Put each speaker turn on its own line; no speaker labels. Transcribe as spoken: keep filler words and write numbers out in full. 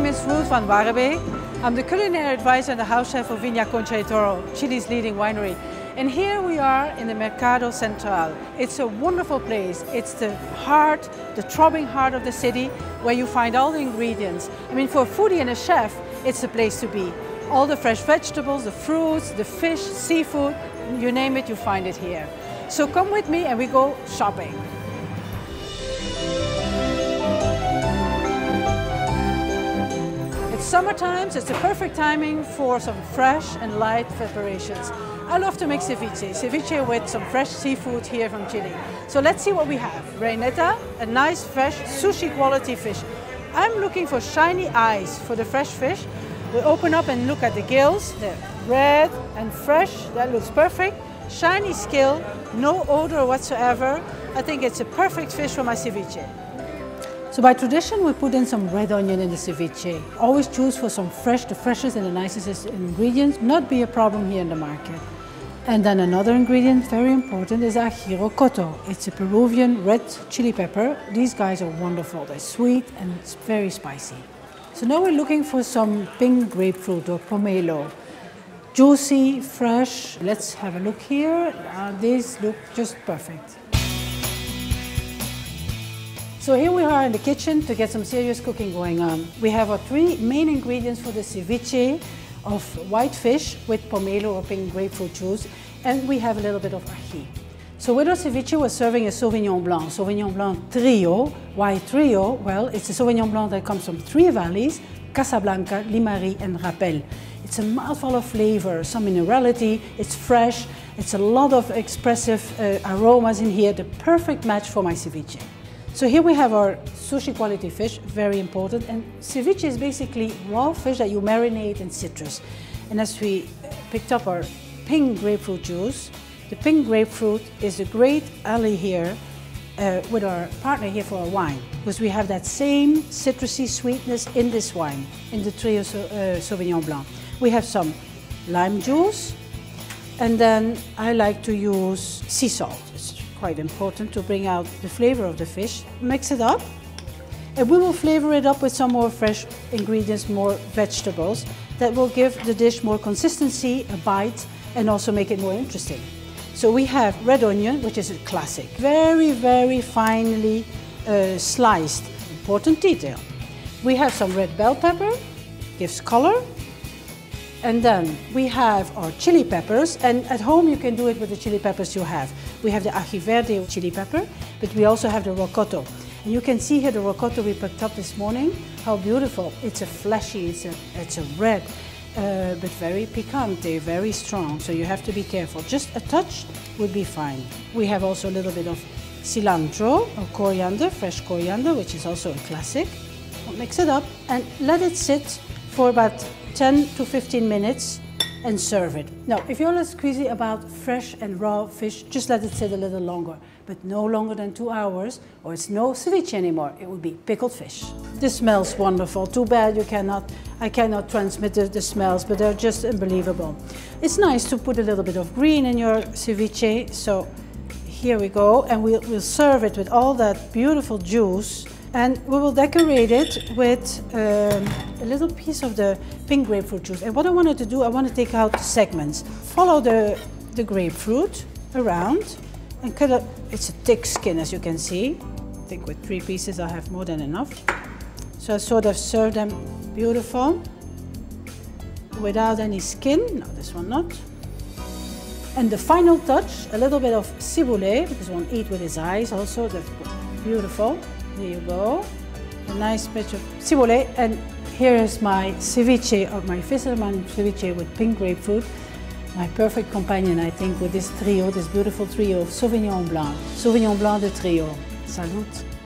is Ruth van Waarrebeek. I'm the culinary advisor and the house chef of Viña Concha y Toro, Chile's leading winery. And here we are in the Mercado Central. It's a wonderful place. It's the heart, the throbbing heart of the city where you find all the ingredients. I mean, for a foodie and a chef, it's the place to be. All the fresh vegetables, the fruits, the fish, seafood, you name it, you find it here. So come with me and we go shopping. It's summertime, so it's the perfect timing for some fresh and light preparations. I love to make ceviche, ceviche with some fresh seafood here from Chile. So let's see what we have. Reineta, a nice fresh sushi quality fish. I'm looking for shiny eyes for the fresh fish. We open up and look at the gills. They're red and fresh, that looks perfect. Shiny scale, no odor whatsoever. I think it's a perfect fish for my ceviche. So by tradition, we put in some red onion in the ceviche. Always choose for some fresh, the freshest and the nicest ingredients, not be a problem here in the market. And then another ingredient, very important, is ají rocoto. It's a Peruvian red chili pepper. These guys are wonderful. They're sweet and it's very spicy. So now we're looking for some pink grapefruit or pomelo. Juicy, fresh. Let's have a look here. Uh, these look just perfect. So here we are in the kitchen to get some serious cooking going on. We have our three main ingredients for the ceviche of white fish with pomelo or pink grapefruit juice, and we have a little bit of ají. So with our ceviche, we're serving a Sauvignon Blanc, Sauvignon Blanc Trio. Why Trio? Well, it's a Sauvignon Blanc that comes from three valleys, Casablanca, Limarí, and Rapel. It's a mouthful of flavor, some minerality, it's fresh, it's a lot of expressive uh, aromas in here, the perfect match for my ceviche. So here we have our sushi quality fish, very important, and ceviche is basically raw fish that you marinate in citrus. And as we picked up our pink grapefruit juice, the pink grapefruit is a great ally here uh, with our partner here for our wine, because we have that same citrusy sweetness in this wine, in the Trio uh, Sauvignon Blanc. We have some lime juice, and then I like to use sea salt. It's quite important to bring out the flavor of the fish. Mix it up, and we will flavor it up with some more fresh ingredients, more vegetables, that will give the dish more consistency, a bite, and also make it more interesting. So we have red onion, which is a classic, very, very finely uh, sliced, important detail. We have some red bell pepper, gives color. And then we have our chili peppers, and at home you can do it with the chili peppers you have. We have the ají verde chili pepper, but we also have the rocoto. And you can see here the rocoto we picked up this morning, how beautiful. It's a fleshy, it's a, it's a red, uh, but very picante, very strong, so you have to be careful. Just a touch would be fine. We have also a little bit of cilantro or coriander, fresh coriander, which is also a classic. We'll mix it up and let it sit for about ten to fifteen minutes and serve it. Now, if you're less crazy about fresh and raw fish, just let it sit a little longer, but no longer than two hours, or it's no ceviche anymore. It would be pickled fish. This smells wonderful. Too bad you cannot, I cannot transmit the, the smells, but they're just unbelievable. It's nice to put a little bit of green in your ceviche, so here we go, and we'll, we'll serve it with all that beautiful juice. And we will decorate it with um, a little piece of the pink grapefruit juice. And what I wanted to do, I want to take out segments. Follow the, the grapefruit around and cut it. It's a thick skin, as you can see. I think with three pieces I have more than enough. So I sort of serve them beautiful, without any skin. No, this one not. And the final touch, a little bit of ciboulette, because one eat with his eyes also. That's beautiful. There you go, a nice patch of ciboulette, and here is my ceviche, or my fisherman ceviche with pink grapefruit. My perfect companion, I think, with this trio, this beautiful trio of Sauvignon Blanc. Sauvignon Blanc de Trio. Salud.